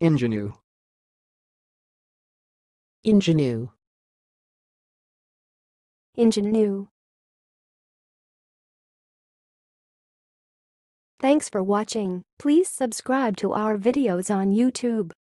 ingénue, ingénue, ingénue. Thanks for watching. Please subscribe to our videos on YouTube.